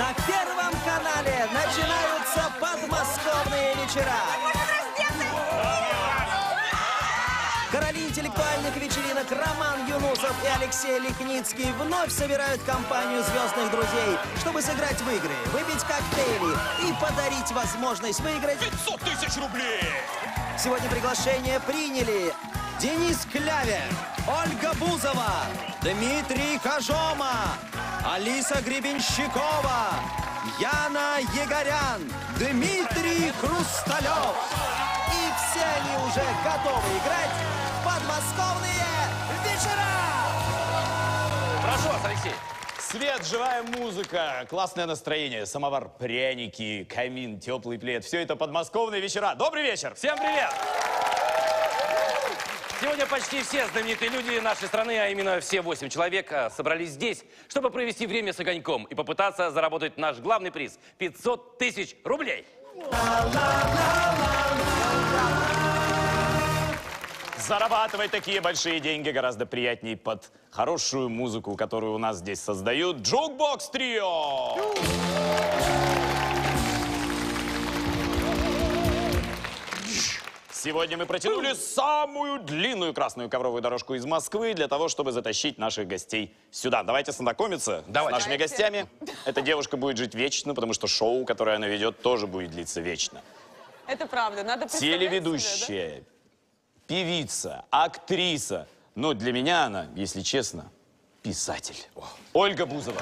На Первом канале начинаются подмосковные вечера. Короли интеллектуальных вечеринок Роман Юнусов и Алексей Лихницкий вновь собирают компанию звездных друзей, чтобы сыграть в игры, выпить коктейли и подарить возможность выиграть 500 тысяч рублей! Сегодня приглашение приняли Денис Клявер, Ольга Бузова, Дмитрий Кожома, Алиса Гребенщикова, Яна Егорян, Дмитрий Хрусталев. И все они уже готовы играть в подмосковные вечера! Прошу вас, Алексей. Свет, живая музыка, классное настроение, самовар, пряники, камин, теплый плед. Все это подмосковные вечера. Добрый вечер! Всем привет! Сегодня почти все знаменитые люди нашей страны, а именно все 8 человек, собрались здесь, чтобы провести время с огоньком и попытаться заработать наш главный приз – 500 тысяч рублей. Зарабатывать такие большие деньги гораздо приятнее под хорошую музыку, которую у нас здесь создают Джукбокс Трио. Сегодня мы протянули самую длинную красную ковровую дорожку из Москвы для того, чтобы затащить наших гостей сюда. Давайте знакомиться с нашими гостями. Эта девушка будет жить вечно, потому что шоу, которое она ведет, тоже будет длиться вечно. Это правда, надо представлять Телеведущая, себе, певица, актриса. Но для меня она, если честно, писатель. Ольга Бузова.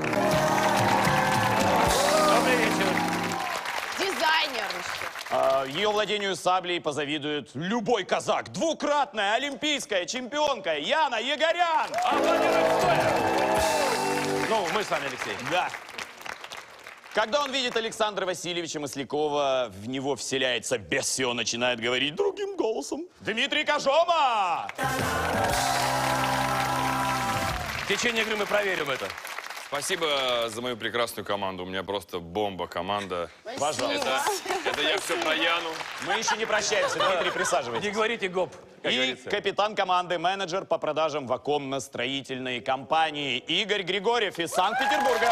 Добрый вечер. Дизайнер. Ее владению саблей позавидует любой казак. Двукратная олимпийская чемпионка Яна Егорян. Аплодируем стоя. Ну, мы с вами, Алексей. Да. Когда он видит Александра Васильевича Маслякова, в него вселяется бес, и он начинает говорить другим голосом. Дмитрий Кожома! В течение игры мы проверим это. Спасибо за мою прекрасную команду. У меня просто бомба команда. Пожалуйста. Это я все про Яну. Мы еще не прощаемся, Дмитрий, присаживайтесь. Не говорите гоп, как И говорится. капитан команды, менеджер по продажам ваконно-строительной компании Игорь Григорьев из Санкт-Петербурга.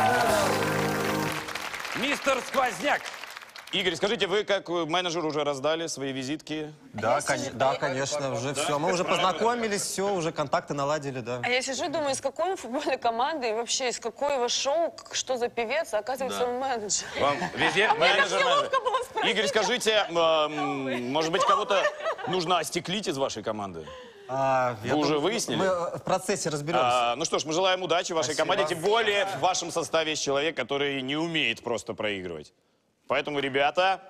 Мистер Сквозняк. Игорь, скажите, вы как менеджер уже раздали свои визитки? Да, конечно, уже все. Мы уже познакомились, все, уже контакты наладили, да. А я сижу и думаю, из какой он футбольной команды и вообще из какого его шоу, что за певец, а оказывается, он менеджер. Вам везде Менеджер. Неловко было спросить. Игорь, скажите, может быть, кого-то нужно остеклить из вашей команды? Вы уже выяснили? Мы в процессе разберемся. Ну что ж, мы желаем удачи вашей команде, тем более в вашем составе есть человек, который не умеет просто проигрывать. Поэтому, ребята,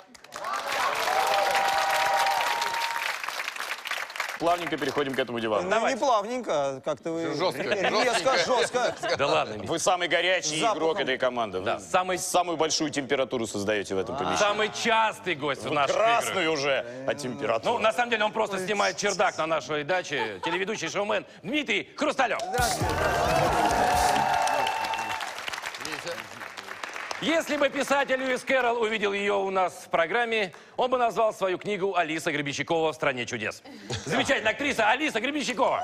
плавненько переходим к этому дивану. Ну, не плавненько, как-то вы... Жестко. Да ладно, Митя. Вы самый горячий Запахом. игрок этой команды. Да, Вы самый- самую большую температуру создаете в этом помещении. Самый частый гость в наших Красный играх. уже от температуры. Ну, на самом деле, он просто снимает чердак на нашей даче. Телеведущий шоумен Дмитрий Хрусталев. Если бы писатель Льюис Кэрролл увидел ее у нас в программе, он бы назвал свою книгу «Алиса Гребенщикова в стране чудес». Замечательная актриса Алиса Гребенщикова.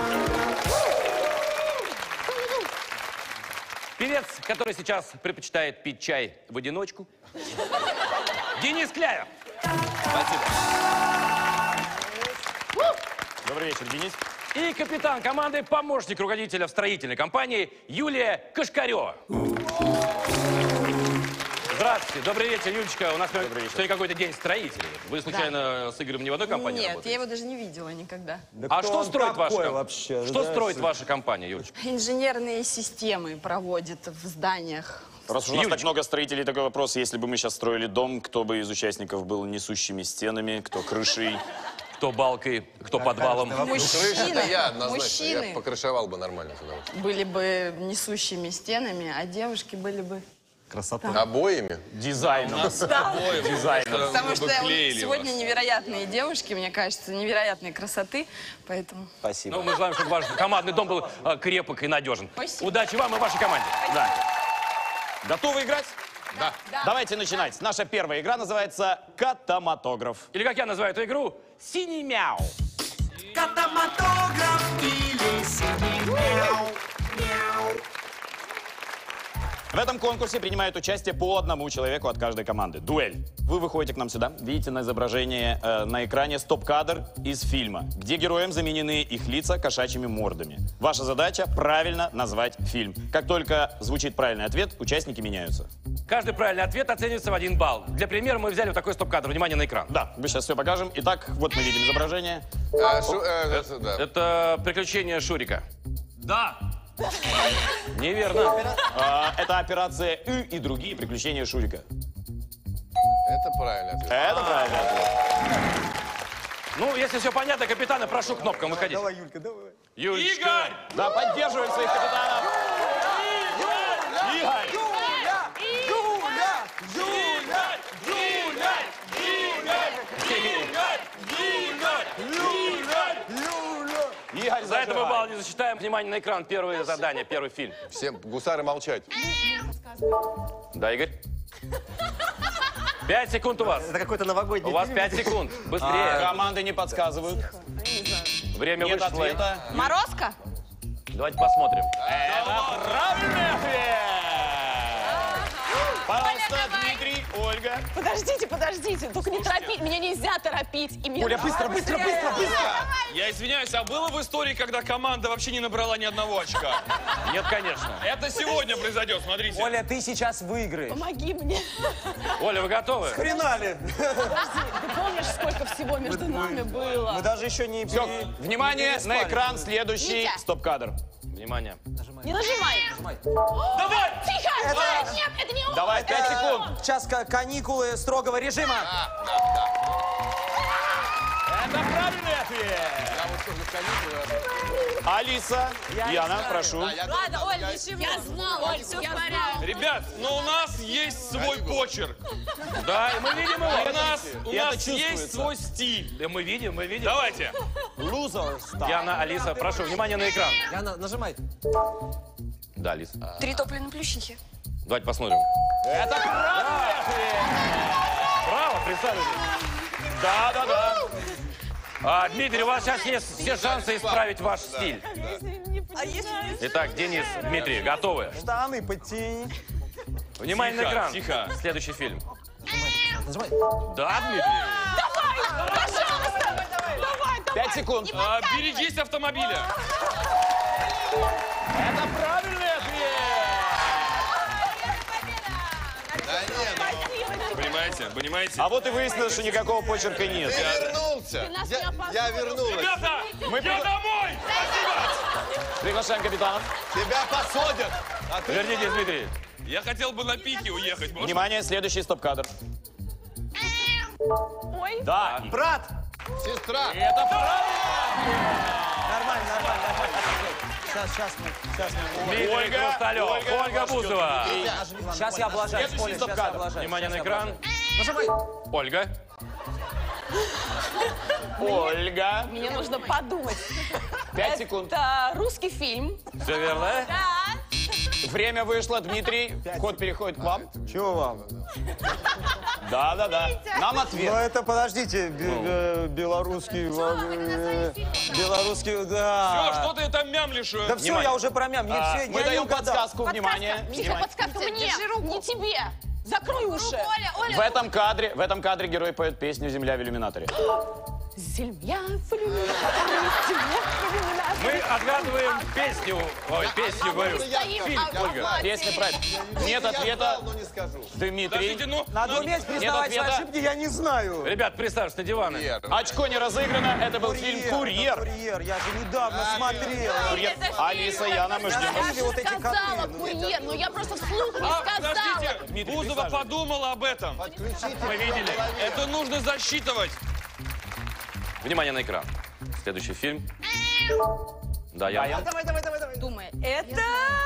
Певец, который сейчас предпочитает пить чай в одиночку. Денис Клявер. Добрый вечер, Денис. И капитан команды, помощник руководителя в строительной компании Юлия Кашкарева. Здравствуйте, добрый вечер, Юлечка. У нас сегодня какой-то день строителей. Вы случайно с Игорем не в одной компании Нет, работаете? я его даже не видела никогда. А что строит ваша компания? вообще? Что строит ваша компания, Юлечка? Инженерные системы проводит в зданиях. Раз уж у нас так Юлечка. много строителей, такой вопрос. Если бы мы сейчас строили дом, кто бы из участников был несущими стенами, кто крышей? Кто балкой, кто подвалом? Мужчины, Я однозначно, мужчины я покрышевал бы нормально с удовольствием. были бы несущими стенами, а девушки были бы... Красота. Обоими? Дизайном. Дизайном. Потому что клеили сегодня вас. невероятные девушки, мне кажется, невероятной красоты, поэтому... Спасибо. Ну, мы желаем, чтобы ваш командный дом был крепок и надежен. Спасибо. Удачи вам и вашей команде. Да. Готовы играть? Да. Давайте начинать. Наша первая игра называется «Катаматограф». Или, как я называю эту игру, «Синий мяу». Катаматограф или синий мяу. В этом конкурсе принимает участие по одному человеку от каждой команды. Дуэль. Вы выходите к нам сюда, видите на изображении на экране стоп-кадр из фильма, где героям заменены их лица кошачьими мордами. Ваша задача — правильно назвать фильм. Как только звучит правильный ответ, участники меняются. Каждый правильный ответ оценивается в 1 балл. Для примера мы взяли вот такой стоп-кадр. Внимание на экран. Да, мы сейчас все покажем. Итак, вот мы видим изображение. Да. Это «Приключения Шурика». Да. Неверно. Это операция «Ы» и другие приключения Шурика. Это правильный ответ. Это правильный ответ. Ну, если все понятно, капитаны, прошу кнопкам выходить. Давай, Юлька, давай. Юлечка. Игорь! Да, поддерживаем своих капитанов. Игорь! Игорь, За это мы балл не засчитаем. Внимание на экран. Первое задание, первый фильм. Всем гусары молчать. Да, Игорь? 5 секунд у вас. Это какой-то новогодний У вас фильм. 5 секунд. Быстрее. Команды не подсказывают. Время Нет вышло. ответа. Морозко? Давайте посмотрим. Это правильный ответ! Пожалуйста, Дмитрий, Ольга. Подождите, только не торопить, меня нельзя торопить. И мне Оля, быстро, быстро, быстро, быстро. Я извиняюсь, а было в истории, когда команда вообще не набрала ни одного очка? Нет, конечно. Это сегодня произойдет, смотрите. Оля, ты сейчас выиграешь. Помоги мне. Оля, вы готовы? Хренали. Ты помнишь, сколько всего между нами было? Мы даже еще не... Все, внимание, на экран следующий Витя. стоп-кадр. Внимание. Не нажимай. Давай! Тихо! Нет, это не он. Давай, 5 секунд. Сейчас каникулы строгого режима. Это правильный ответ. Я вот тоже каникулы. Алиса, Яна, прошу. Ладно, Оль, не шима. Я знала, Оль, все в порядке. Ребят, но у нас есть свой почерк. Да, и мы видим его. У нас это есть чувствуется. свой стиль. Да, мы видим. Давайте. Лузер стал. Яна, Алиса, прошу, внимание на экран. Яна, нажимай. Да, Алиса. 3 топливные плющихи. Давайте посмотрим. Это правильный ответ. Браво, представили. Да. Дмитрий, у вас сейчас есть все шансы исправить ваш стиль. Итак, Денис, Дмитрий, готовы? Штаны подтяни. Внимание на экран. Тихо. Следующий фильм. Нажимай. Да, Дмитрий? 5 секунд. Берегись автомобиля. Это правильный ответ. Да нет, Понимаете? А вот и выяснилось, что никакого почерка нет. я вернулся. Я вернулась. Ребята, я домой! Спасибо! Приглашаем капитанов. Тебя посадят. А ты... Вернитесь, Дмитрий. Я хотел бы на пике уехать. Можно? Внимание, следующий стоп-кадр. Ой. Да. Брат. Сестра. Это правильно. Нормально. Сейчас мы. Дмитрий Ольга, Хрусталев, Ольга, Ольга вас Бузова. Сейчас я облажаюсь, Следующий Оля, сейчас я стоп-кадр. облажаюсь. Внимание на Сейчас я экран. облажаюсь. Нажимай. Ольга. Ольга. Мне нужно подумать. 5 секунд. Это русский фильм. Все верно? Время вышло, Дмитрий. Ход переходит к вам. Чего вам? Да. Нам Ну ответ. это, подождите, белорусский, белорусский, Все, да. что ты там мямлишь? Да все, я уже промям, мне все, Мы я не даем угадал. подсказку, внимание. Тихо, подсказка мне, не тебе. Закрой уши. В этом кадре герой поет песню «Земля в иллюминаторе». Земля в иллюминаторе, земля в иллюминаторе. Мы отгадываем песню. Ой, песню, говорю. Фильм, Ольга. Песня правильно. Нет ответа. Но не скажу. Дмитрий. Подождите, ну... Надо уметь признавать свои ответа. ошибки, я не знаю. Ребят, представьте на диваны. Очко не разыграно. Это был фильм «Курьер». Курьер, я же недавно смотрел. Курьер. Алиса, Яна, мы ждем. Или вот эти Сказала коты. курьер, но я просто вслух не сказала. Подождите, Бузова подумала об этом. Мы видели. Это нужно засчитывать. Внимание на экран. Следующий фильм. Да, я. Думай, это...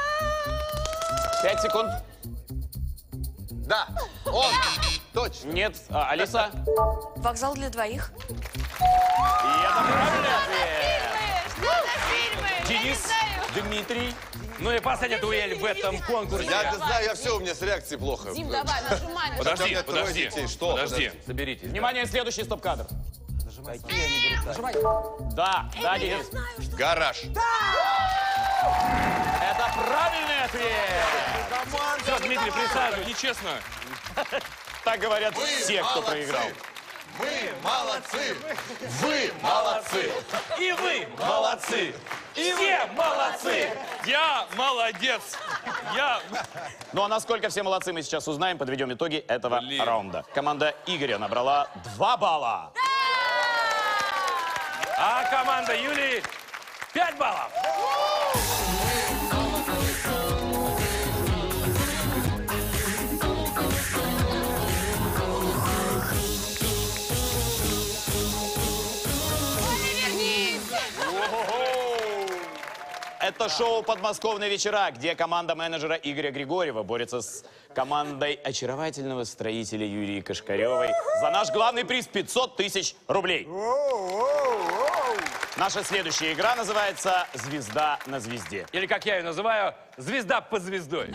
5 секунд. Да, он. Точно. Нет. Алиса. Вокзал для двоих. И это правильный ответ. Фильмы. Денис. Дмитрий. Ну и последняя дуэль в этом конкурсе. Я знаю, я все, у меня с реакцией плохо. Дим, давай, нажимай. Подожди, у меня трое подожди. детей, что? Подожди. Соберитесь. Внимание, следующий стоп-кадр. Да, Денис. Гараж. Это правильный ответ. Все, Дмитрий, присаживайтесь. Нечестно. Так говорят все, кто проиграл. Мы молодцы! Вы молодцы! И вы молодцы! И все молодцы! Я молодец. Я... Ну а насколько все молодцы, мы сейчас узнаем, подведем итоги этого Блин. раунда. Команда Игоря набрала 2 балла. А команда Юлии 5 баллов. Это шоу «Подмосковные вечера», где команда менеджера Игоря Григорьева борется с командой очаровательного строителя Юлии Кашкаревой за наш главный приз 500 тысяч рублей. Наша следующая игра называется «Звезда на звезде». Или, как я ее называю, звезда под звездой.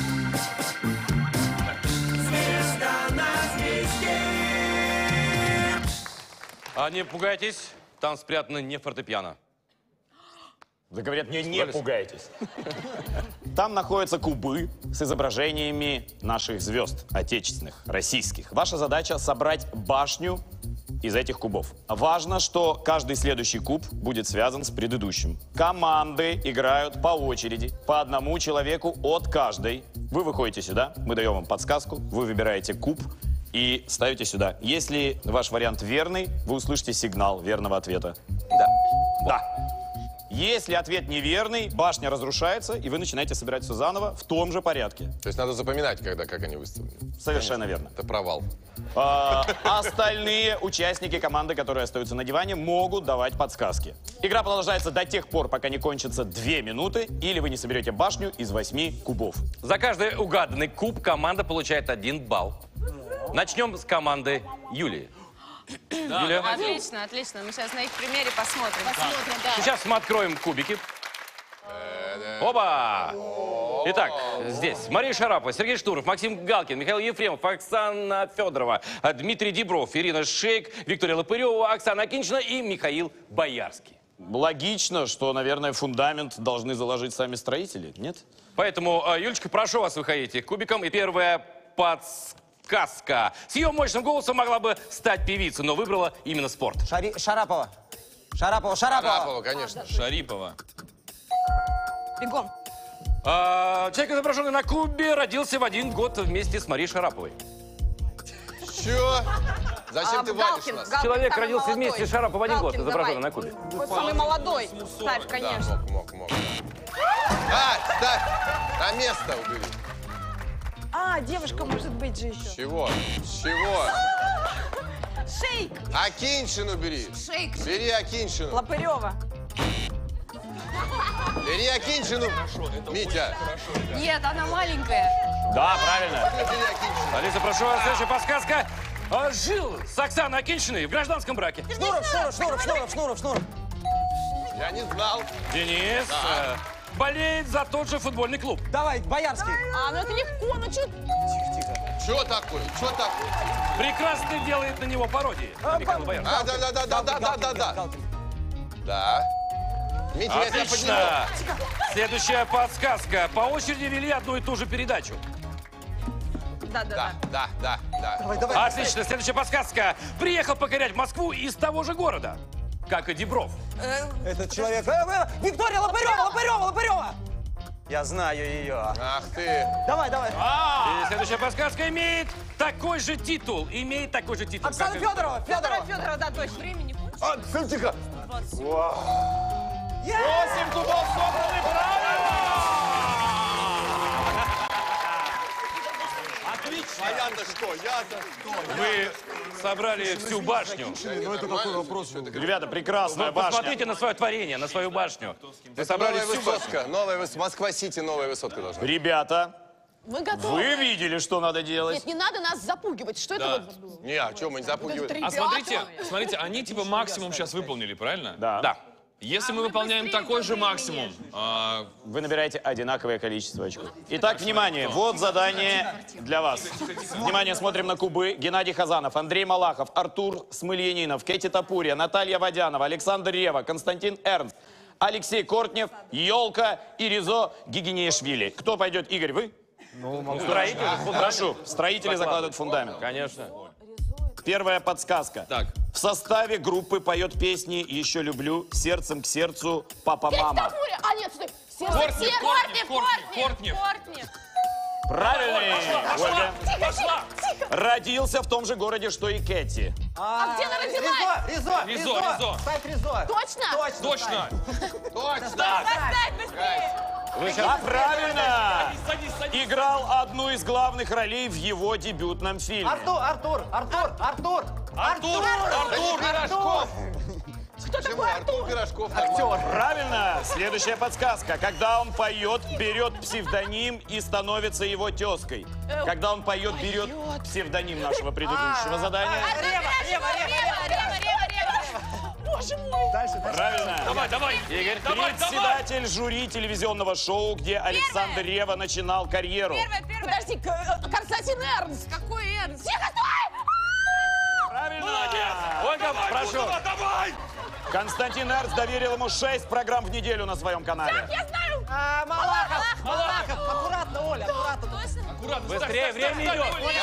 А не пугайтесь, там спрятано не фортепиано. Да говорят, не пугайтесь. Там находятся кубы с изображениями наших звезд, отечественных, российских. Ваша задача собрать башню из этих кубов. Важно, что каждый следующий куб будет связан с предыдущим. Команды играют по очереди, по одному человеку от каждой. Вы выходите сюда, мы даем вам подсказку, вы выбираете куб и ставите сюда. Если ваш вариант верный, вы услышите сигнал верного ответа. Да. Если ответ неверный, башня разрушается, и вы начинаете собирать все заново в том же порядке. То есть надо запоминать, как они выставлены. Совершенно верно. Это провал. Остальные участники команды, которые остаются на диване, могут давать подсказки. Игра продолжается до тех пор, пока не кончатся 2 минуты, или вы не соберете башню из 8 кубов. За каждый угаданный куб команда получает 1 балл. Начнем с команды Юлии. Юлия, Отлично, отлично. Мы сейчас на их примере посмотрим. Посмотрим, да. сейчас мы откроем кубики. Оба! Итак, здесь Мария Шарапова, Сергей Штуров, Максим Галкин, Михаил Ефремов, Оксана Федорова, Дмитрий Дибров, Ирина Шейк, Виктория Лопырева, Оксана Акиньшина и Михаил Боярский. Логично, что, наверное, фундамент должны заложить сами строители, нет? Поэтому, Юлечка, прошу вас, выходите к кубикам. И первая подсказка. С ее мощным голосом могла бы стать певицей, но выбрала именно спорт. Шарапова. Шарапова, конечно. Шарипова. Бегом. Человек, изображенный на кубе, родился в 1 год вместе с Марией Шараповой. Чё? Зачем ты валишь Галкин, нас? Галкин Человек самый родился молодой. вместе с Шараповой в 1 год, Галкин, изображенный давай. на кубе. Вот самый молодой. Ставь, конечно. Да, мог. Ставь! На место убери. Девушка может быть же еще. Чего? Шейк. Акиньшину бери. Шейк. Бери Акиньшину. Лопырева. Бери Акиньшину. Митя. Нет, она маленькая. Да, правильно. Бери Акиньшину. Алиса, прошу вас, следующая подсказка. Жил с Оксаной Акиньшиной в гражданском браке. Шнуров. Я не знал. Денис болеет за тот же футбольный клуб. Давай, Боярский. Ну это легко, ну что? Чё такое? Прекрасно делает на него пародии. На Михаила Боярского. Да. Да. Митя, я тебя подниму. Отлично. Следующая подсказка. По очереди вели одну и ту же передачу. Да. Да. Давай. Отлично. Следующая подсказка. Приехал покорять Москву из того же города, как и Дибров. Этот человек... Виктория Лопырева! Я знаю ее. Ах ты. Давай. И следующая подсказка имеет такой же титул. Оксана как и- Федорова. Федорова, да, точно. Времени хочешь? Тихо. 8 кубов собраны, правильно! Отлично. А я-то что? Вы собрали всю башню. Ну это какой вопрос? Ребята, прекрасная Ну, башня. посмотрите на свое творение, на свою башню. Вы собрали Новая всю башню. высотка. Москва-Сити, новая высотка должна быть. Ребята, Мы готовы. вы видели, что надо делать? Нет, не надо нас запугивать. Что это вот было? Не, а что, мы не запугиваем? А смотрите, они типа максимум сейчас выполнили, правильно? Да. Если мы выполняем такой же максимум, Вы набираете одинаковое количество очков. Итак, внимание, вот задание для вас. Внимание, смотрим на кубы. Геннадий Хазанов, Андрей Малахов, Артур Смольянинов, Кэти Топурия, Наталья Водянова, Александр Рева, Константин Эрнст, Алексей Кортнев, Ёлка и Ризо Гигинеишвили. Кто пойдет? Игорь, вы? Строитель, Прошу, строители закладывают фундамент. Конечно. Первая подсказка. Так. В составе группы поет песни «Еще люблю», «Сердцем к сердцу», «Папа-мама». А, нет, стой. Кортни. Правильный, Ольга. Родился в том же городе, что и Кэти. А где она родилась? Ризо. Сайт Ризо. Точно? Точно. Поставь быстрее. А правильно! Играл одну из главных ролей в его дебютном фильме. Артур Пирожков. Почему? Артур Пирожков. Правильно! Следующая подсказка. Когда он поет, берет псевдоним и становится его тезкой. Когда он поет, берет псевдоним нашего предыдущего задания. Рева. Боже мой. Правильно. Давай. Игорь, Председатель жюри телевизионного шоу, где Александр Ревва начинал карьеру. Подожди, Константин Эрнст. Какой Эрнст? Тихо, стой! Правильно! Ольга, прошу. Давай. Константин Эрнст доверил ему 6 программ в неделю на своем канале. Я знаю. Малахов. Аккуратно, Оля, аккуратно. Аккуратно. Быстрее, время идет.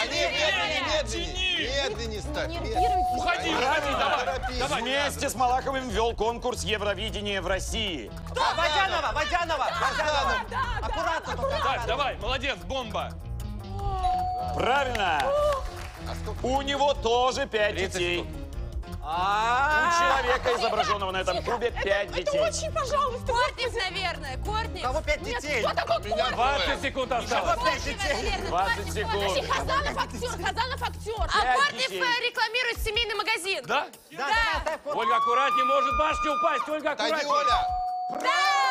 Медленнее ставь. Уходи. Давай. Вместе с Малаховым вел конкурс Евровидения в России. Водянова. Аккуратно. Так, давай, молодец, бомба. Правильно. У него тоже 5 детей. У человека, изображенного на этом кубе, 5 детей. Очень, пожалуйста. Кортнев, наверное. Кортнев. Кого 5 детей? Кто такой Кортнев? 20 секунд осталось. 20 секунд. Подожди, Хазанов актер. А Кортнев детей. рекламирует семейный магазин. Да? Ольга, аккуратнее, может башня упасть. Ольга, Отойди, аккуратнее. Оля.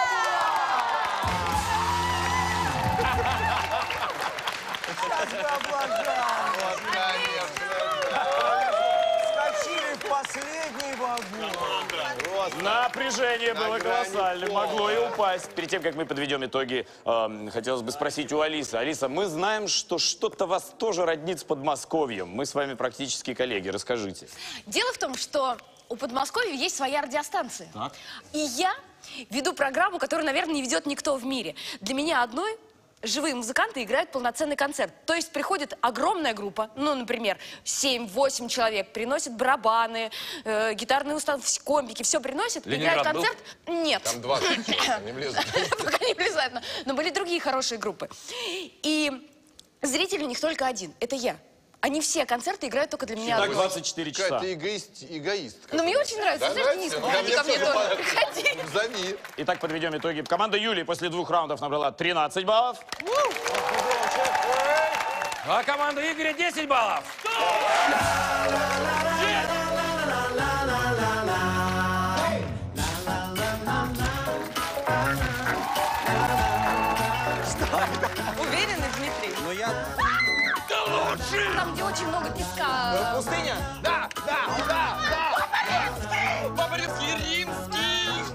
Вот, конечно. Скочили в последний вагон. Напряжение было грани колоссальным, пола. могло и упасть. Перед тем, как мы подведем итоги, хотелось бы спросить у Алисы. Алиса, мы знаем, что что-то вас тоже роднит с Подмосковьем. Мы с вами практически коллеги. Расскажите. Дело в том, что у Подмосковья есть своя радиостанция. И я веду программу, которую, наверное, не ведет никто в мире. Для меня одной живые музыканты играют полноценный концерт. То есть приходит огромная группа, ну, например, 7-8 человек, приносят барабаны, гитарные установки, комбики, все приносят, играют Ленинград концерт. Нет. Там 20 человек, не влезут. Пока не влезают, но были другие хорошие группы. И зритель у них только один, это я. Они все концерты играют только для меня Так одной. 24 часа. Какая ты эгоистка. Но мне очень нравится. Да, Знаешь, Денис, приходи ко мне тоже. Приходи. Зови. Итак, подведем итоги. Команда Юлии после 2 раундов набрала 13 баллов. А команда Игоря 10 баллов. Уверенный, Дмитрий? Ну я... Там, где очень много песка. Пустыня? Папорецкий, Римский.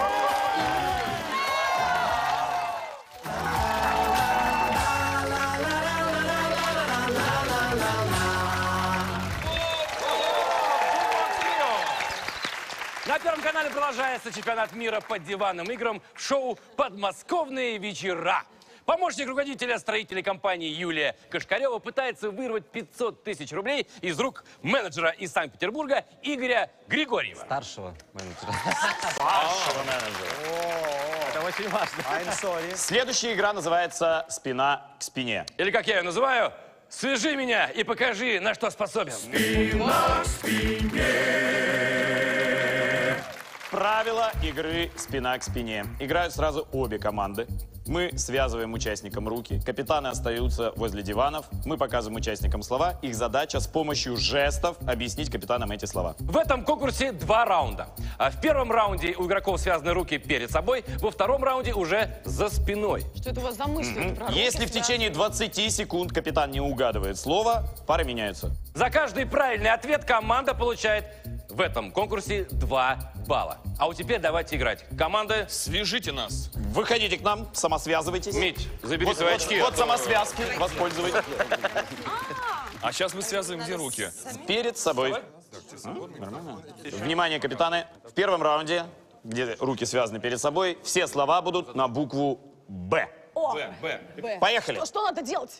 На Первом канале продолжается чемпионат мира по диванным играм в шоу «Подмосковные вечера». Помощник руководителя строительной компании Юлия Кашкарева пытается вырвать 500 тысяч рублей из рук менеджера из Санкт-Петербурга Игоря Григорьева. Старшего менеджера. Это очень важно. I'm sorry. Следующая игра называется «Спина к спине». Или, как я ее называю, «Свяжи меня и покажи, на что способен». Правила игры «Спина к спине». Играют сразу обе команды. Мы связываем участникам руки, капитаны остаются возле диванов, мы показываем участникам слова. Их задача с помощью жестов объяснить капитанам эти слова. В этом конкурсе 2 раунда. В первом раунде у игроков связаны руки перед собой, во втором раунде уже за спиной. Что это у вас за мысли? Если в течение 20 секунд капитан не угадывает слово, пары меняются. За каждый правильный ответ команда получает в этом конкурсе 2 балла. А вот теперь давайте играть. Команда, Свяжите нас. Выходите к нам, самосвязывайтесь. Мить, забери свои очки. Вот самосвязки, воспользуйтесь. А сейчас мы связываем где руки? Перед собой. Нормально. Внимание, капитаны. В первом раунде, где руки связаны перед собой, все слова будут на букву «Б». О, Б. Б. Поехали. Что надо делать?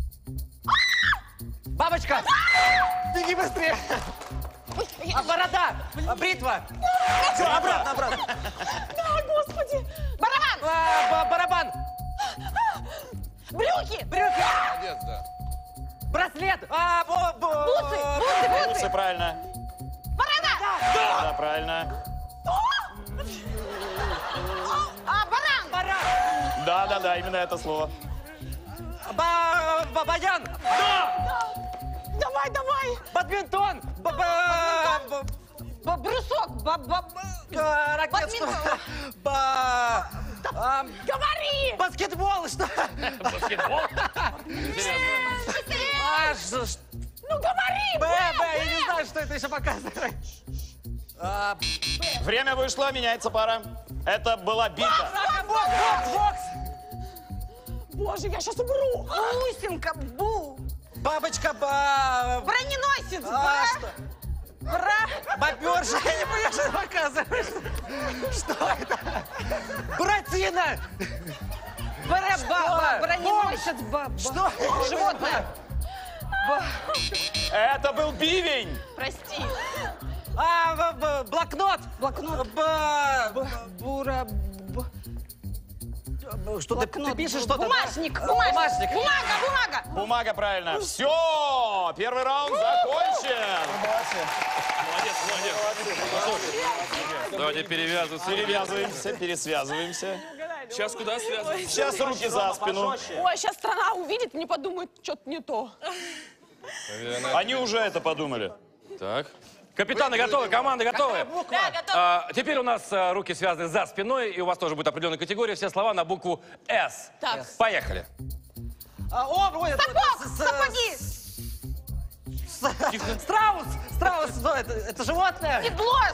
Бабочка! Беги быстрее! Борода! Бритва! Все, обратно, обратно. А, господи! Барабан! Барабан! Брюки! Брюки! Молодец, да. Браслет! Бусы, правильно. Борода! Да, правильно. Баран! Да, именно это слово. Баян! Давай! Бадминтон! Брусок! Ракет, что? Говори! Баскетбол, что? Баскетбол? Интересно. Ну говори! Я не знаю, что это еще показывает. Время вышло, меняется пара. Это была бита. Бокс! Боже, я сейчас умру! Бусинка! Бабочка, Броненосец! что? Боберша, я не понимаю, что ты показываешь. Что это? Буратино! Броненосец! Что? Животное! Это был бивень. Прости! Блокнот! Блокнот! Что ты пишешь что-то? Бумажник! Бумажник! Бумага! Бумага, правильно. Все, первый раунд закончен. Давайте перевязываться. Перевязываемся, пересвязываемся. Сейчас куда связывать? Сейчас руки за спину. Ой, сейчас страна увидит, мне подумает, что-то не то. Они уже это подумали. Так. Капитаны готовы, команда готовы? Да, готов. Теперь у нас руки связаны за спиной, и у вас тоже будет определенная категория. Все слова на букву «С». Так. Поехали. Сапоги! Страус! Страус, что это животное? Еблос!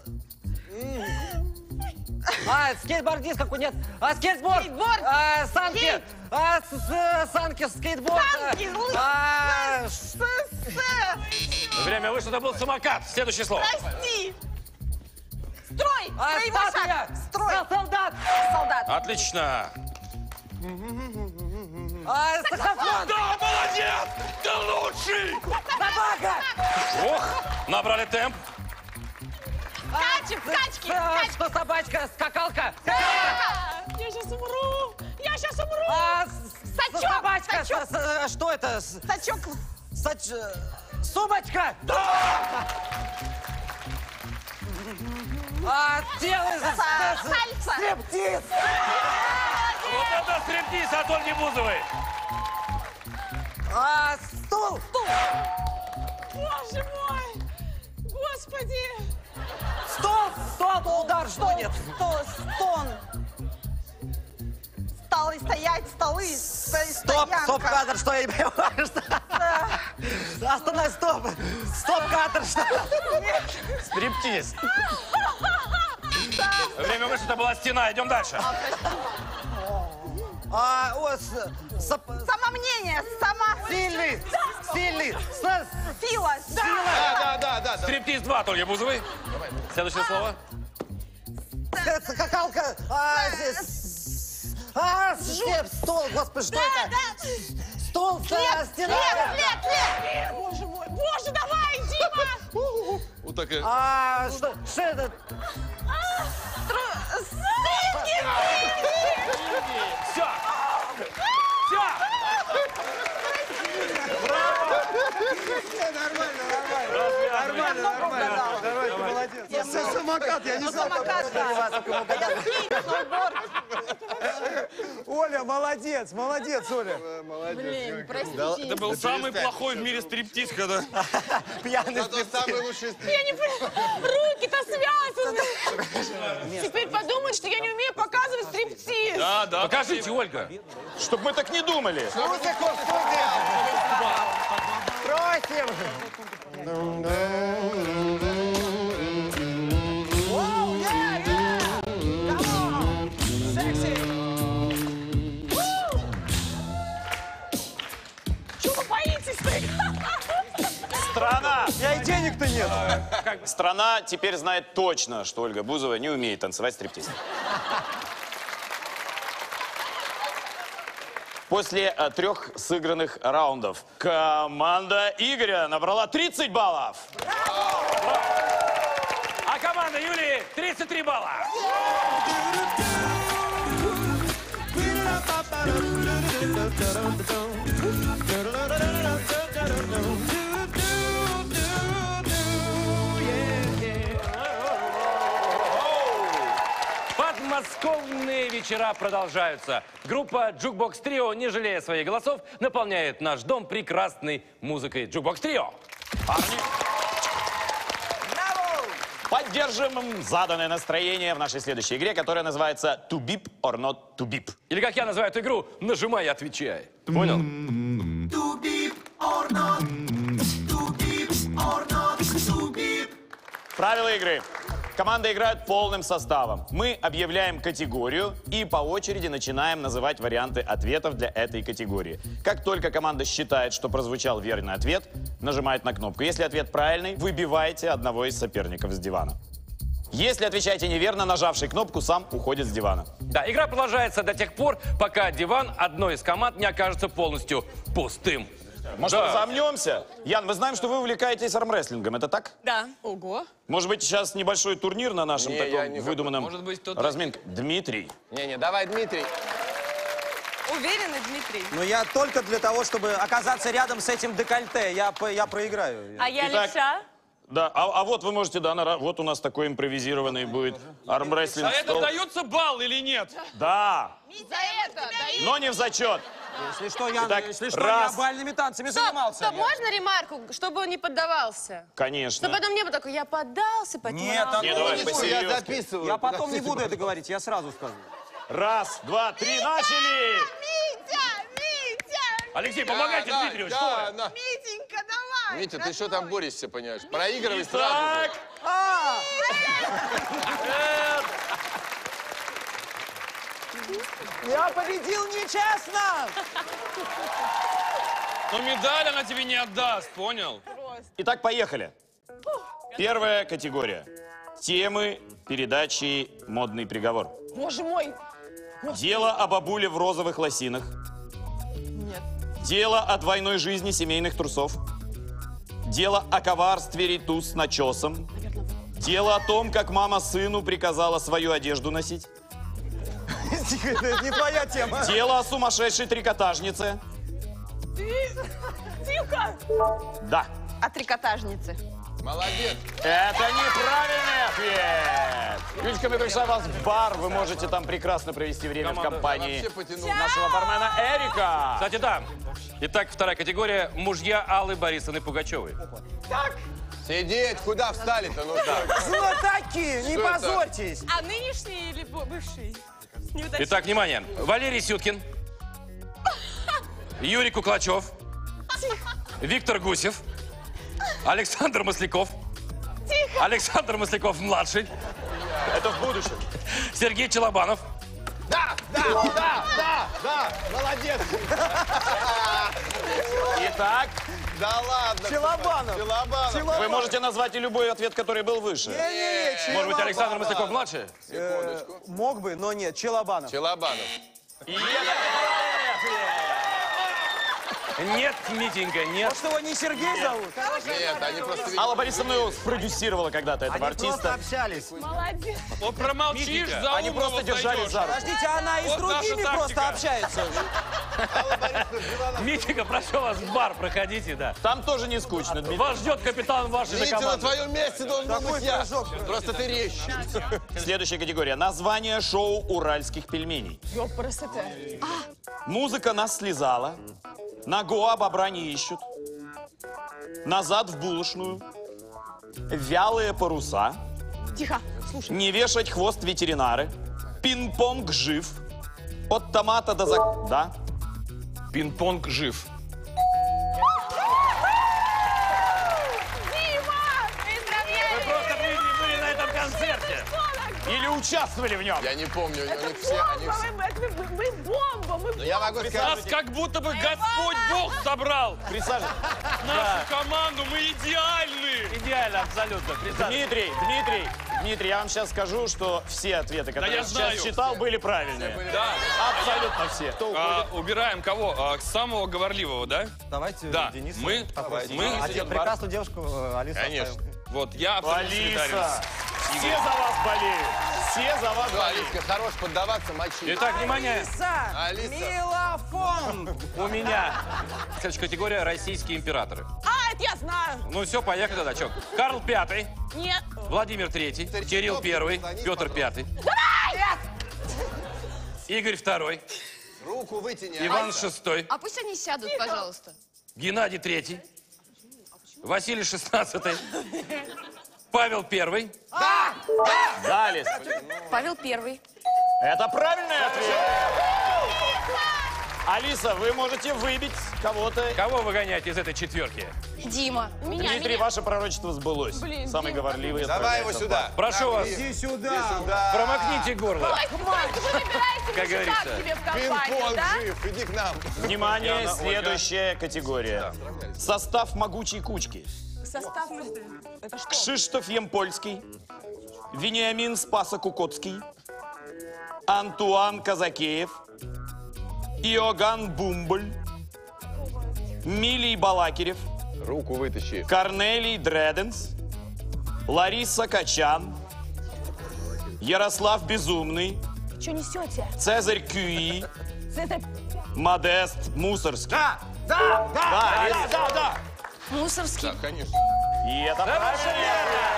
Скейтбордист какой, нет. Скейтборд! Скейтборд! Санки! Санки, скейтборд! Время вышло, это был самокат. Следующее слово. Прости! Строй! Статуя! Строй! Солдат! Солдат! Отлично. Саксофон! Да, молодец! Ты лучший! Собака! Ох, набрали темп. Скачки! Что собачка? Скакалка! Я сейчас умру! Я сейчас умру! Сачок! Собачка! Сачок! Что это? Сачок! Сумочка! Сальса! Стриптиз! Вот это стриптиз от Ольги Бузовой. Стул! Боже мой! Господи! Стол! Удар! Что нет? Стон! Столы стоять, столы! Стоп-кадр! Что я не понимаю? Что? Останови! Стоп-кадр! Что? Стриптиз. Время вышло, это была стена. Идем дальше. Самомнение! Сильный! Сила! Да. Стриптиз 2 от Ольги Бузовой. Следующее слово. Скакалка! Стол! Господи, что это? Стол! Стена! Лет! Боже мой! Боже, давай, Дима! Вот такая. Что это? Все. Все. Самокат, я не знал. Оля, молодец, Оля. Блин, простите. Это был самый плохой в мире стриптиз, когда... Пьяный Зато самый лучший стрип. Я не понимаю, руки-то связаны. Теперь подумают, что я не умею показывать стриптиз. Да. Покажите, Ольга. Чтоб мы так не думали. Музыку в студии! Просим! Чего вы боитесь-то? Страна! Я и денег-то нет. Страна теперь знает точно, что Ольга Бузова не умеет танцевать стриптиз. После 3 сыгранных раундов команда Игоря набрала 30 баллов. А команда Юлии 33 балла. Подмосковные вечера продолжаются. Группа Jukebox Trio, не жалея своих голосов, наполняет наш дом прекрасной музыкой. Jukebox Trio. Парни, поддержим заданное настроение в нашей следующей игре, которая называется To Beep or Not To Beep. Или, как я называю эту игру, нажимай и отвечай. Ты понял? To beep or not, to beep or not, to beep. Правила игры. Команды играют полным составом. Мы объявляем категорию и по очереди начинаем называть варианты ответов для этой категории. Как только команда считает, что прозвучал верный ответ, нажимает на кнопку. Если ответ правильный, выбиваете одного из соперников с дивана. Если отвечаете неверно, нажавший кнопку сам уходит с дивана. Да, игра продолжается до тех пор, пока диван одной из команд не окажется полностью пустым. Может, разомнемся? Ян, мы знаем, что вы увлекаетесь армрестлингом, это так? Да. Ого. Может быть, сейчас небольшой турнир на нашем таком выдуманном Может быть, кто-то... разминке? Дмитрий. Не-не, давай, Дмитрий. Уверенный, Дмитрий? Но я только для того, чтобы оказаться рядом с этим декольте. Я проиграю. А я Итак, левша? Да, а вот вы можете, да, вот у нас такой импровизированный будет армрестлинг. А это дается балл или нет? Да, За это дают. но не в зачет. Если что, я, Итак, если что, раз. я бальными танцами Стоп, занимался. стоп, можно ремарку, чтобы он не поддавался? Конечно. Чтобы потом не было такой, я поддался, поэтому... Нет, раунд». Не, давай, Я посерьезки. записываю. Я потом не буду это говорить, я сразу скажу. Раз, два, три, начали! Алексей, помогайте Да, Дмитрию, да, что вы? да. Митенька, давай! Митя, ты что там борешься, понимаешь? Проигрывай сразу. Так, Я победил нечестно! Но медаль она тебе не отдаст, понял? итак, поехали. Первая категория. Темы передачи «Модный приговор». Боже мой! Дело о бабуле в розовых лосинах. Нет. Дело о двойной жизни семейных трусов. Дело о коварстве Риту с начесом. Дело о том, как мама сыну приказала свою одежду носить. Тихо, это не твоя тема. Дело о сумасшедшей трикотажнице. Тихо! Да. О трикотажнице. Молодец. Это неправильный ответ. Юлечка, мы приглашаем вас в бар. Вы можете там прекрасно провести время в компании Вообще потянул. нашего бармена Эрика. Кстати, да. Итак, вторая категория. Мужья Аллы Борисовны Пугачевой. Сидеть, куда встали-то? Ну так. Знатоки, не Что это? позорьтесь. А нынешний или бывший? Итак, внимание. Валерий Сюткин. Юрий Куклачев. Виктор Гусев. Александр Масляков. Александр Масляков-младший. Это в будущем. Сергей Челобанов. Да, молодец. Итак, Да ладно. Челобанов. Челобанов. вы можете назвать и любой ответ, который был выше. Может быть, Александр Масляков-младший? Секундочку. Мог бы, но нет, Челобанов. Челобанов. И это правильный ответ. Нет, Митенька, нет. Может, его не Сергей зовут? Нет, они просто... Алла Борисовна его спродюсировала когда-то, этого Они просто артиста. общались. Молодец. Вот промолчишь, Митенька, за Они умного просто держались сойдешь. за руку. Подождите, она и с Вот наша другими просто тактика. общается. Митенька, прошу вас в бар, проходите, да. Там тоже не скучно, Дмитрий. Вас ждет капитан вашей же Митя, на команды. твоем месте должен был Такой быть я. прыжок. Просто ты резче. Следующая категория. Название шоу уральских пельменей. Ёпрст. Музыка нас слезала. На Гоа бобра не ищут. Назад в булочную. Вялые паруса. Тихо, слушай. Не вешать хвост ветеринары. Пинг-понг жив. От томата до Да. Пинг-понг жив. Вы просто, Дмитрий, были на этом концерте. Или участвовали в нем? Я не помню. У них все, они все... Мы бомба, мы Но я могу Нас сказать... как будто бы Господь Бог собрал. Присаживайтесь. Нашу команду, мы идеальны. Идеально, абсолютно. Присаживайтесь. Дмитрий, я вам сейчас скажу, что все ответы, которые я я сейчас знаю. читал, были правильные. Да. Абсолютно все. Убираем кого? Самого говорливого, да? Давайте Да. Дениса. Мы... А прекрасную девушку Алису Конечно. оставим. Вот, я абсолютно солидарен. Алиса, все за вас болеют. Все за вас Ну, болеют. Алиска, хорош поддаваться, мочи. Итак, внимание, Алиса. Милофон! у меня следующая категория российские императоры. А, это я знаю. Ну все, поехали тогда, чё? Карл V, Нет. Владимир III, Кирилл I, Петр V, Игорь II, Руку вытяни. Иван VI, А пусть они сядут, пожалуйста. Геннадий III, Василий XVI, Павел I. Да, Алис. Павел Первый. Это правильный ответ. Алиса, вы можете выбить кого-то. Кого выгоняете из этой четверки? Дима. Дмитрий, ваше пророчество сбылось. Самый говорливый. Давай его отправляется сюда. Прошу вас, Иди сюда. промокните горло. Как говорится. Тебе в компанию, Пинг-понг да? жив, иди к нам. Внимание, следующая категория. Состав могучей кучки. Состав... Это что? Кшиштоф Емпольский, Вениамин Спасо-Кукотский, Антуан Казакеев, Иоганн Бумбль, Милий Балакирев, Руку вытащи. Корнелий Дреденс, Лариса Качан, Ярослав Безумный, Что несете? Цезарь Кюи, Это... Модест Мусорский. Да. Мусорский. Да, конечно. И это правильно.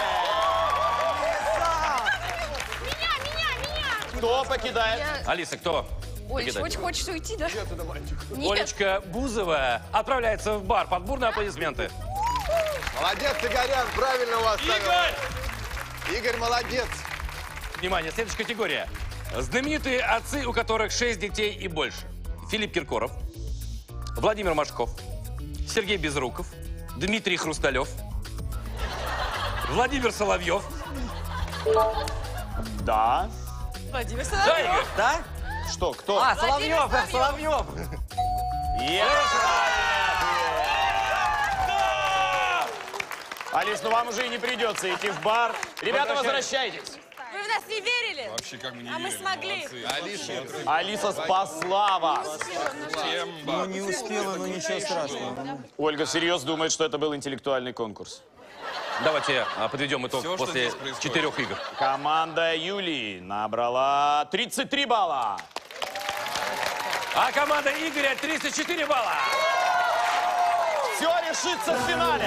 Кто покидает? Алиса, кто? Ой, покидает? очень хочется уйти, да? Нет. Олечка Бузова отправляется в бар под бурные аплодисменты. Молодец, Игорян, правильно у вас. Игорь! Игорь, молодец. Внимание, следующая категория. Знаменитые отцы, у которых 6 детей и больше. Филипп Киркоров, Владимир Машков, Сергей Безруков, Дмитрий Хрусталев, Владимир Соловьев. Да. Владимир Да, Соловьев. Игорь? Да? Что, кто? А, Соловьев, Соловьев. Алис, ну вам уже и не придется идти в бар. Ребята, возвращайтесь. Вы в нас не верили? Вообще как мы не А мы верили, смогли. молодцы. Алиса. Алиса спасла вас. Всем Ну не успела, ну ничего страшного. Ольга всерьез думает, что это был интеллектуальный конкурс. Давайте подведем итог Всё, что после здесь происходит. 4 игр. Команда Юлии набрала 33 балла. А команда Игоря 304 балла. Все решится в финале.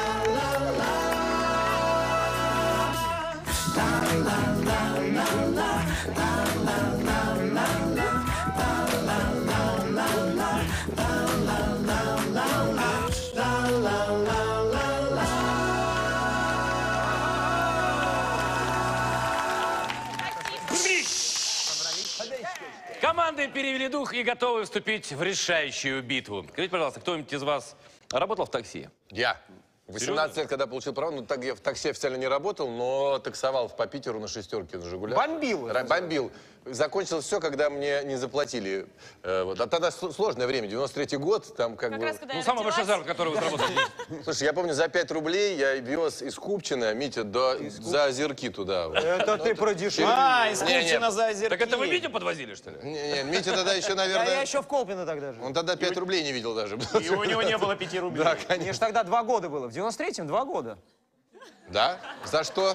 Команды перевели дух и готовы вступить в решающую битву. Скажите, пожалуйста, кто-нибудь из вас работал в такси? Я. 18 лет, когда получил право, ну так я в такси официально не работал, но таксовал по Питеру на шестерке на «Жигулях». Бомбил. Бомбил. Закончилось все, когда мне не заплатили. Вот. А тогда сложное время, 93-й год, там как бы... Ну, самый большой заработок, который вы заработали. Слушай, я помню, за 5 рублей я вез из Купчино, Митя, за озерки туда. Это ты про дешевле. Из Не-не. Купчино за озерки. Так это вы Витю подвозили, что ли? Не, Митя тогда еще, Я наверное... еще в Колпино тогда же. Он тогда 5 рублей не видел даже. И у него не было 5 рублей. Да, Мне конечно. же тогда 2 года было. В 93-м 2 года. Да? За что?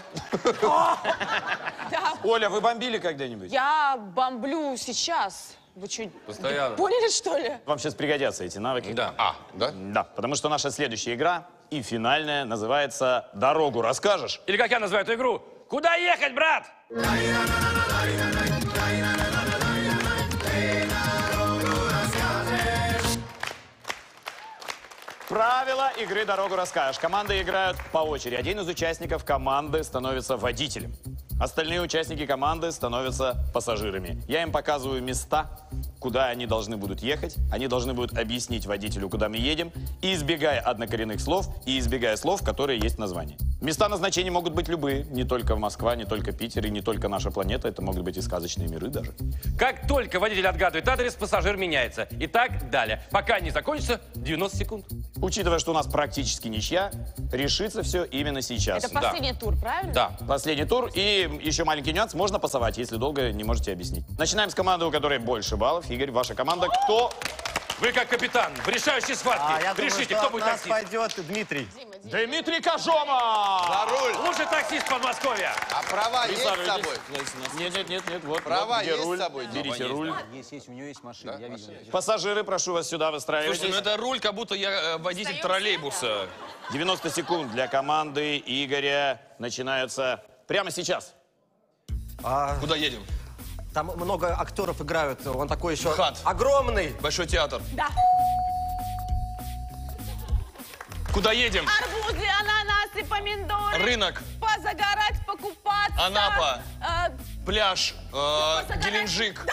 Оля, вы бомбили когда-нибудь? Я бомблю сейчас. Вы что, Постоянно. поняли, что ли? Вам сейчас пригодятся эти навыки. Да. Да? Да, потому что наша следующая игра и финальная называется «Дорогу расскажешь». Или как я называю эту игру? Куда ехать, брат? Правила игры «Дорогу расскажешь». Команды играют по очереди. Один из участников команды становится водителем. Остальные участники команды становятся пассажирами. Я им показываю места, куда они должны будут ехать. Они должны будут объяснить водителю, куда мы едем, избегая однокоренных слов и избегая слов, которые есть в названии. Места назначения могут быть любые. Не только Москва, не только Питер и не только наша планета. Это могут быть и сказочные миры даже. Как только водитель отгадывает адрес, пассажир меняется. И так далее. Пока не закончится 90 секунд. Учитывая, что у нас практически ничья, решится все именно сейчас. Это последний тур, правильно? Да. Последний тур. И еще маленький нюанс. Можно пасовать, если долго не можете объяснить. Начинаем с команды, у которой больше баллов. Игорь, ваша команда. Кто? Вы как капитан в решающей схватке. Я думаю, Решите, что кто от будет нас таксист. пойдет Дмитрий. Дмитрий Кожома! За руль. Лучший таксист Подмосковья. А права есть с собой? Нет. Вот, Права вот, где есть с руль. собой? Берите руль. Есть, у него есть машина, я видел. Пассажиры, прошу вас сюда выстраивайтесь. Слушайте, ну это руль, как будто я водитель троллейбуса. 90 секунд для команды Игоря начинаются прямо сейчас. Куда едем? Там много актеров играют. Он такой еще МХАТ. огромный. Большой театр. Да. Куда едем? Арбузы, ананасы, помидоры. Рынок, Позагорать, покупаться. Анапа. Э, пляж, Геленджик.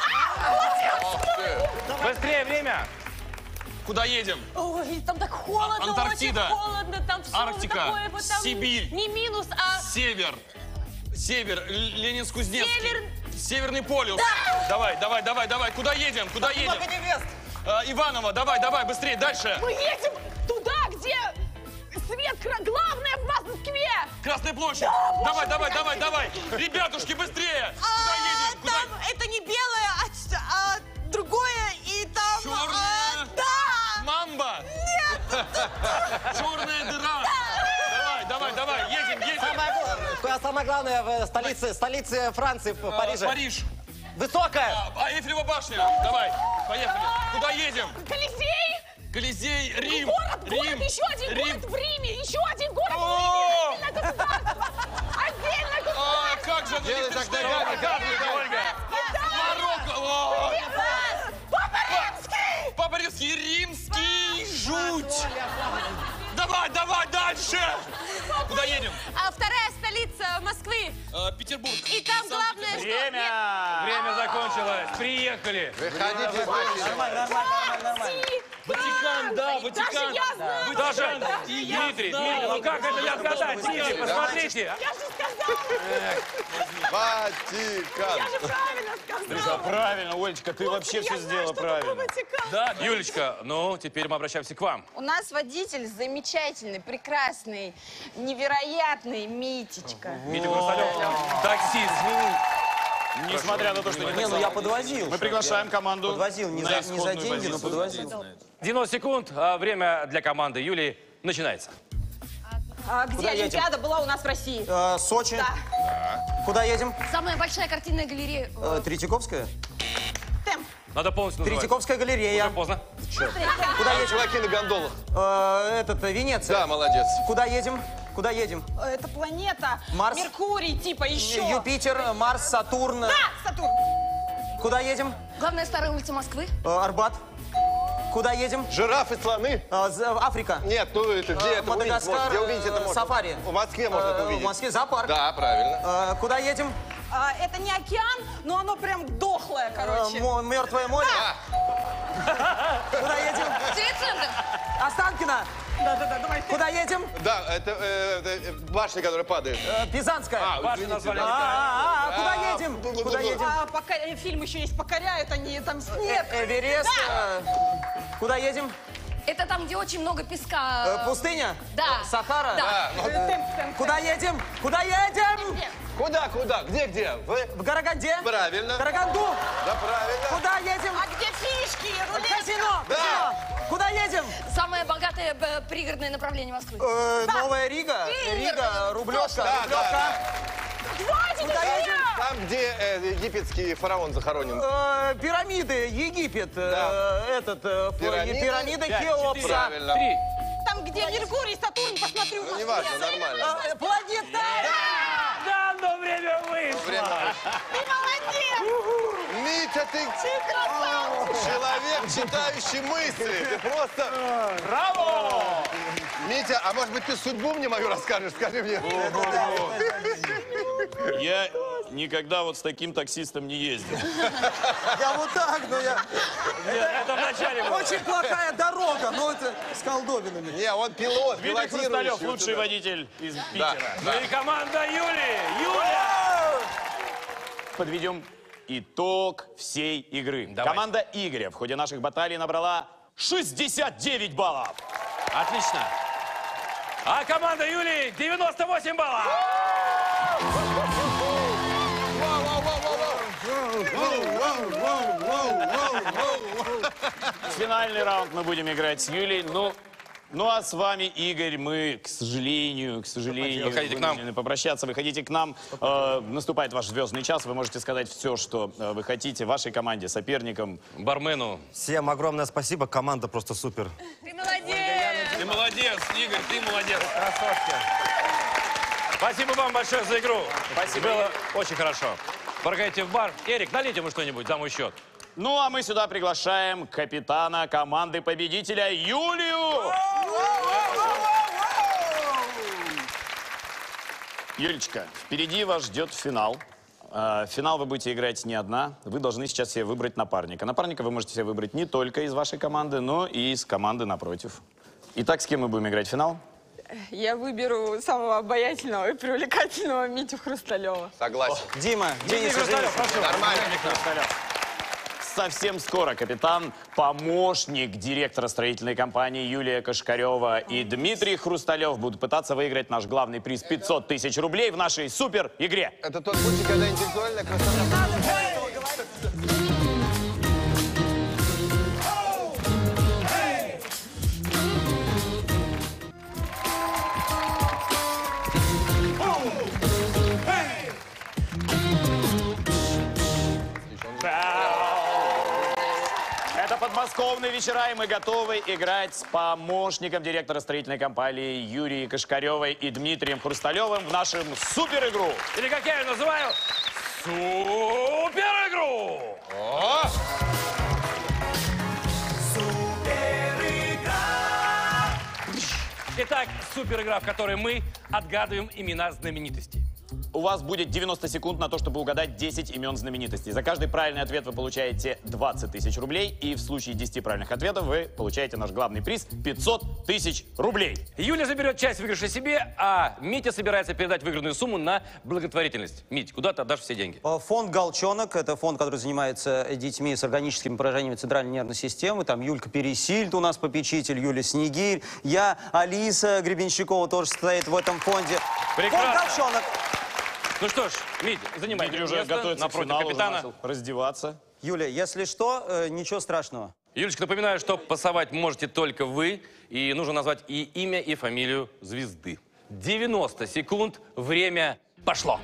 Быстрее, время. Куда едем? Ой, там так холодно, Антарктида. очень холодно, там все Арктика. такое, вот там Сибирь. Не минус, а Север. Ленинск-Кузнецкий. Север. Северный полюс. Давай. Куда едем? Куда едем? Много невест. Иваново, давай, быстрее, дальше. мы едем туда, где свет главное в Москве. Красная площадь. Давай. Ребятушки, быстрее. Куда едем? Куда? Там это не белое, а другое, и там... Черная. Да! Мамба. Нет. Черная дыра. Давай, едем. Самое главное в столице Франции, в Париже. Париж. Высокая. Эйфелева башня. Давай, поехали. Куда едем? Колизей. Колизей, Рим. Город, еще один Рим. город в Риме, еще один город в О! Риме. Отдельное государство. Отдельное государство. Как же Делай так, Ольга. Марокко. О! Папа Римский. Папа Римский, римский, жуть. Давай, дальше. Куда едем? Вторая столица Москвы. Петербург. И там главное, что... Время закончилось. Приехали. Выходите. Ватикан, да, Ватикан. Даже я знаю. Даже Дмитрий, ну как это не отгадать? Дмитрий, посмотрите. Я же сказала. Ватикан. Я же правильно сказала. Правильно, Олечка, ты вообще все сделала правильно. Да, Юлечка, ну теперь мы обращаемся к вам. У нас водитель замечательный, прекрасный, невероятный Митечка. Митя Хрусталев, таксист. Несмотря на то, что Не, ну я подвозил. мы приглашаем команду. Подвозил, не за исходную деньги, но позицию. подвозил. 90 секунд, время для команды Юлии начинается. Где Олимпиада была у нас в России? Сочи. Куда едем? Самая большая картинная галерея. Третьяковская. Темп. Надо полностью называть. Третьяковская галерея. Уже поздно. Куда едем? Чуваки на гондолах. Венеция. Да, молодец. Куда едем? Куда едем? Это планета. Марс? Меркурий, типа, еще. Юпитер, Марс, Сатурн. Да, Сатурн. Куда едем? Главная старая улица Москвы. Арбат. Куда едем? Жирафы, слоны. Африка. Нет, ну это где это увидеть можно? Мадагаскар, Где увидеть это можно? сафари. В Москве можно это В увидеть. Москве зоопарк. Да, правильно. Куда едем? Это не океан, но оно прям дохлое, короче. Мертвое море. Куда едем? Телецентр. Останкино. Да, давай. Куда едем? Да, это башня, которая падает. Пизанская. Ваши извините, назвали. да. Куда едем? Куда едем? Фильм еще есть «Покоряют», они там снег. Эверест. Куда едем? Это там, где очень много песка. Пустыня? Да. Сахара? Да. Куда едем? Куда едем? Куда? Где? В Караганде? Правильно. Караганду? Да, правильно. Куда едем? А где фишки, рулетка? Казино! Да. Казино! Куда едем? Самое богатое пригородное направление Москвы. Новая Рига. Рига, Рублевка. Да, Рублевка. Куда едем? Там, где египетский фараон захоронен. Пирамиды, Египет. Пирамиды 5, Хеопса. 4, Правильно. 3. Там, где Меркурий, Сатурн, посмотрю в Ну, Москве. неважно, нормально. Планета! Да, но время вышло. Время. Ты молодец! Митя, ты человек, читающий мысли. Ты просто... Браво! Митя, а может быть, ты судьбу мне мою расскажешь? Скажи мне. Я никогда вот с таким таксистом не ездил. Я вот так, но я... Нет, это вначале было. Очень плохая дорога. ну это с колдобинами. Не, он пилот, Дмитрий Хрусталев, пилотирующий. вот лучший это. водитель из Питера. Ну и команда Юли. Юля! Подведем итог всей игры. Давай. Команда Игоря в ходе наших баталий набрала 69 баллов. Отлично. А команда Юли 98 баллов. Финальный раунд мы будем играть с Юлей. Ну а с вами, Игорь, мы, к сожалению, Выходите к нам. вынуждены попрощаться. Выходите к нам. Наступает ваш звездный час. Вы можете сказать все, что вы хотите вашей команде, соперникам. Бармену. Всем огромное спасибо, команда просто супер. Ты молодец! Ты молодец, Игорь, ты молодец. Спасибо вам большое за игру. Спасибо. Было очень хорошо. Проходите в бар. Эрик, налейте ему что-нибудь за мой счет. Ну а мы сюда приглашаем капитана команды победителя Юлию. Юлечка, впереди вас ждет финал. Финал вы будете играть не одна. Вы должны сейчас себе выбрать напарника. Напарника вы можете себе выбрать не только из вашей команды, но и из команды напротив. Итак, с кем мы будем играть в финал? Я выберу самого обаятельного и привлекательного Митю Хрусталева. Согласен. Дима, Денис, Хрусталев, прошу. Нормально. Совсем скоро капитан, помощник директора строительной компании Юлия Кашкарева и Дмитрий Хрусталев будут пытаться выиграть наш главный приз 500 тысяч рублей в нашей супер-игре. Это тот случай, когда интеллектуальная красота... Это подмосковные вечера, и мы готовы играть с помощником директора строительной компании Юрией Кашкаревой и Дмитрием Хрусталевым в нашем супер-игру. Или как я ее называю, супер-игру! Итак, супер-игра, в которой мы отгадываем имена знаменитостей. У вас будет 90 секунд на то, чтобы угадать 10 имен знаменитостей. За каждый правильный ответ вы получаете 20 тысяч рублей. И в случае 10 правильных ответов вы получаете наш главный приз 500 тысяч рублей. Юля заберет часть выигрыша себе, а Митя собирается передать выигранную сумму на благотворительность. Мить, куда ты отдашь все деньги? Фонд «Галчонок» — это фонд, который занимается детьми с органическими поражениями центральной нервной системы. Там Юлька Пересильд у нас попечитель, Юля Снегирь. Я, Алиса Гребенщикова, тоже стоит в этом фонде. Прекрасно. Фонд «Галчонок». Ну что ж, Мить, занимай Дмитрий уже место готовится к напротив финалу, уже капитана. начал раздеваться. Юля, если что, ничего страшного. Юлечка, напоминаю, что пасовать можете только вы, и нужно назвать и имя, и фамилию звезды. 90 секунд, время пошло.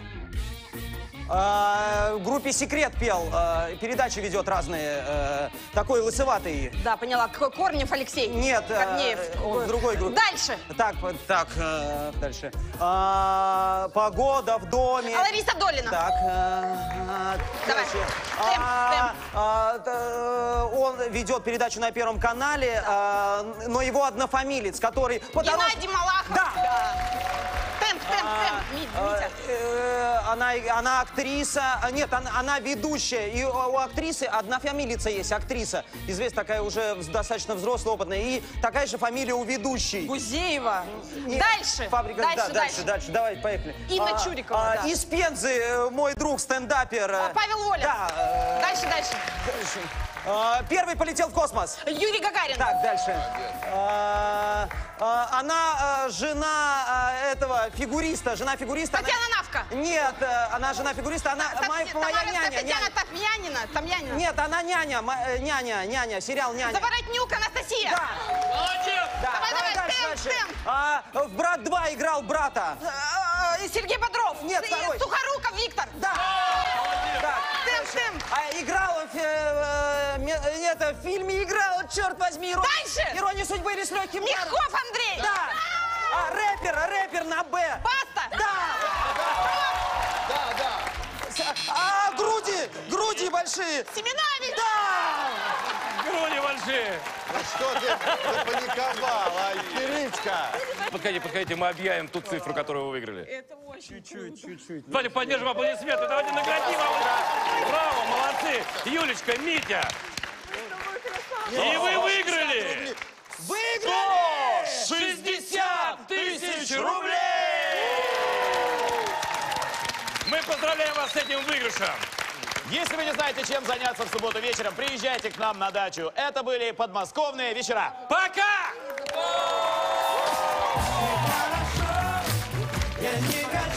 В группе «Секрет» пел, передачи ведет разные, такой лысоватый. Да, поняла. Корнев Алексей. Нет, Корнеев. в другой группе. Дальше. Так, дальше. Погода в доме. Лариса Долина. Так, Давай. дальше. Он ведет передачу на Первом канале, но его однофамилец, который... Геннадий Малахов. Да. Темп. Митя. Она актриса, нет, она ведущая, и у актрисы одна фамилица есть, актриса, известная такая уже достаточно взрослая, опытная, и такая же фамилия у ведущей. Гузеева. Нет, Дальше. Фабрика, дальше, давай, поехали. Инна Чурикова, да. Из Пензы, мой друг, стендапер. Павел Воля. Да. Дальше. Первый полетел в космос. Юрий Гагарин. Так, дальше. Она жена этого фигуриста, Татьяна Навка. Нет, она жена фигуриста, она моя няня. Татьяна Тамьянина. Нет, она няня, сериал «Няня». Заворотнюк Анастасия. Да. Молодец! Да, Давай, дальше. темп. В «Брат 2» играл брата. Сергей Бодров. Нет, второй. Сухоруков Виктор. Да. Так, Темп. играл он в фильме играл, черт возьми, Дальше. «Ирония судьбы» или «С легким паром». Мягков Андрей. Да. Рэпер на «Б». Баста. Да. Груди большие. Семенович. Да. Груди большие. Что ты запаниковала, Киричка? Подходите, мы объявим ту цифру, которую вы выиграли. Это очень Чуть-чуть. Давайте поддержим аплодисменты, давайте наградим вас. Браво, молодцы. Юлечка, Митя. И вы выиграли. Поздравляю вас с этим выигрышем. Если вы не знаете, чем заняться в субботу вечером, приезжайте к нам на дачу. Это были подмосковные вечера. Пока! Я не